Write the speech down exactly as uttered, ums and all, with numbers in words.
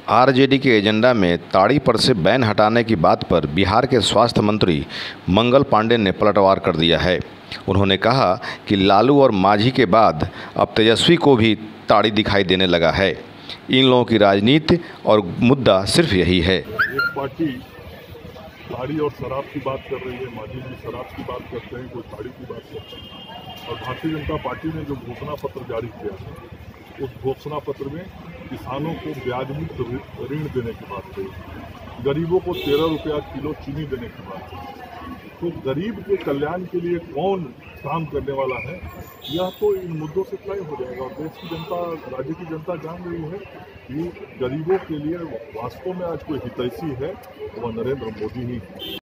RJD के agenda में ताड़ी पर से बैन हटाने की बात पर बिहार के स्वास्थ्य मंत्री मंगल पांडे ने पलटवार कर दिया है। उन्होंने कहा कि लालू और मांझी के बाद अब तेजस्वी को भी ताड़ी दिखाई देने लगा है। इन लोगों की राजनीति और मुद्दा सिर्फ यही है। एक पार्टी ताड़ी और शराब की बात कर रही है, मांझी जी शराब की बात करते हैं, कोई ताड़ी की बात करते हैं। और भारतीय जनता पार्टी ने जो घोषणा पत्र जारी किया है, उस घोषणा पत्र में किसानों को ब्याज मुक्त ऋण देने की बात कही, गरीबों को तेरह रुपया किलो चीनी देने की बात कही। तो गरीब के कल्याण के लिए कौन काम करने वाला है, यह तो इन मुद्दों से तय हो जाएगा। और देश की जनता, राज्य की जनता जान रही है कि गरीबों के लिए वास्तव में आज कोई हितैषी है, वह नरेंद्र मोदी ही है।